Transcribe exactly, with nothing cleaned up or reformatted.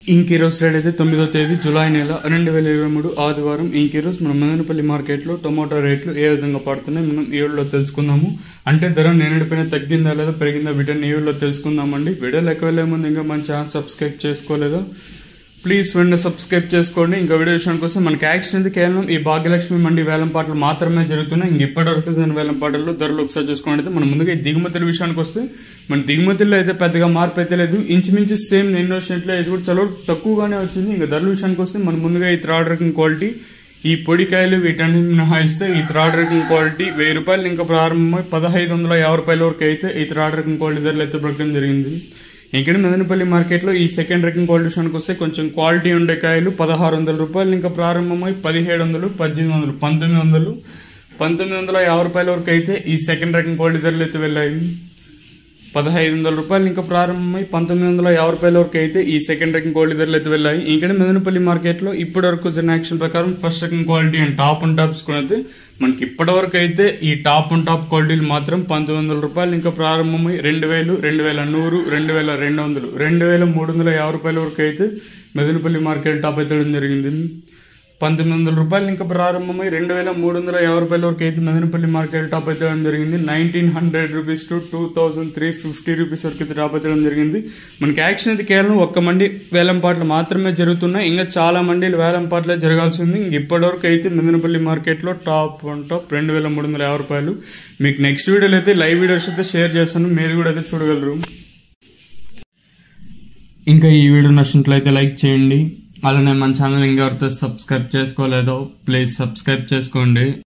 ఇంక ఈరోజు రేట్ అయితే తొమ్మిదో తేదీ జూలై నెల రెండు వేల ఇరవై మూడు ఆదివారం. ఇంక ఈరోజు మనం మదనపల్లి మార్కెట్లో టొమాటో రేట్లు ఏ విధంగా పడుతున్నాయి మనం ఈ వీడియోలో తెలుసుకుందాము. అంటే ధర నిన్నటిపైన తగ్గిందా లేదా పెరిగిందా వీటిని ఈ వీడియోలో తెలుసుకుందామండి. వీడియోలో ఎక్కువ వెళ్ళే ముందు ఇంకా మన ఛానల్ సబ్స్క్రైబ్ చేసుకోలేదా ప్లీజ్ వెంటనే సబ్స్క్రైబ్ చేసుకోండి. ఇంకా వీడియో విషయానికి కోసం మనకి యాక్షన్ అయితే కేవలం ఈ భాగ్యలక్ష్మి మండి వేలంపాటలు మాత్రమే జరుగుతున్నాయి. ఇంక ఇప్పటివరకు వేలంపాటల్లో ధరలు ఒకసారి చూసుకోండి. అయితే మనం ముందుగా ఈ దిగుమతుల విషయానికి వస్తే మన దిగుమతుల్లో అయితే పెద్దగా మార్పు అయితే లేదు. ఇంచుమించు సేమ్ నిన్న వచ్చినట్లు అయితే కూడా చాలా తక్కువగానే వచ్చింది. ఇంకా ధరల విషయానికి వస్తే మనం ముందుగా ఈ థర్డ్ రకం క్వాలిటీ ఈ పొడికాయలు వీటన్ని మినహాయిస్తే ఈ థర్డ్ రకం క్వాలిటీ వెయ్యి రూపాయలు ఇంకా ప్రారంభమై పదహైదు వందల యాభై రూపాయల వరకు అయితే ఈ థర్డ్ రకం క్వాలిటీ ధరలు అయితే ప్రకటన జరిగింది. ఇక్కడ మదనపల్లి మార్కెట్లో ఈ సెకండ్ రకం క్వాలిటీ విషయానికి వస్తే కొంచెం క్వాలిటీ ఉండే కాయలు పదహారు వందల రూపాయలు ఇంకా ప్రారంభమై పదిహేడు వందలు పద్దెనిమిది వందలు పంతొమ్మిది వందలు పంతొమ్మిది వందల యాభై రూపాయల వరకు అయితే ఈ సెకండ్ రకం క్వాలిటీ ధరలు అయితే వెళ్ళాయి. పదహైదు వందల రూపాయలు ఇంకా ప్రారంభమై పంతొమ్మిది వందల యాభై రూపాయల వరకు అయితే ఈ సెకండ్ రకం క్వాలిటీ ధరలు అయితే వెళ్ళాయి. ఇక్కడ మదనపల్లి మార్కెట్లో ఇప్పటి వరకు జరిగిన యాక్షన్ ప్రకారం ఫస్ట్ రకం quality and top and tops కూడా అయితే మనకి ఇప్పటి వరకు అయితే ఈ టాప్ అండ్ టాప్ క్వాలిటీలు మాత్రం పంతొమ్మిది వందల రూపాయలు ఇంకా ప్రారంభమై రెండు వేలు రెండు వేల నూరు రెండు వేల రెండు వందలు రెండు వేల మూడు వందల యాభై రూపాయల వరకు అయితే మదనపల్లి మార్కెట్ టాప్ అయితే జరిగింది. పంతొమ్మిది వందల రూపాయలు ఇంకా ప్రారంభమై రెండు వేల మూడు వందల యాభై రూపాయల వరకు అయితే మదనపల్లి మార్కెట్ టాప్ అయితే జరిగింది. Nineteen hundred rupees to two thousand three fifty rupees వరకు అయితే టాప్ అయితే జరిగింది. మనకి యాక్షన్ అయితే కేవలం ఒక్క మండి వేలంపాట్లు మాత్రమే జరుగుతున్నాయి. ఇంకా చాలా మండీలు వేలంపాట్లే జరగాల్సి ఉంది. ఇంక ఇప్పటి వరకు అయితే మదనపల్లి మార్కెట్లో టాప్ వన్ టాప్ రెండు వేల మూడు వందల యాభై రూపాయలు. మీకు నెక్స్ట్ వీడియోలో అయితే లైవ్ వీడియోస్ అయితే షేర్ చేస్తాను, మీరు కూడా అయితే చూడగలరు. ఇంకా ఈ వీడియో నచ్చినట్లయితే లైక్ చేయండి. అలానే మన ఛానల్ ఇంకా ఎవరితో సబ్స్క్రైబ్ చేసుకోలేదో ప్లీజ్ సబ్స్క్రైబ్ చేసుకోండి.